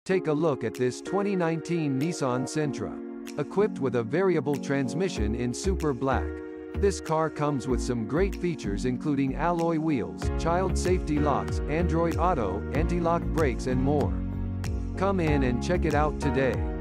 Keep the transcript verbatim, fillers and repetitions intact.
Take a look at this twenty nineteen Nissan Sentra. Equipped with a variable transmission in Super Black. This car comes with some great features including alloy wheels, child safety locks, Android Auto, anti-lock brakes and more. Come in and check it out today.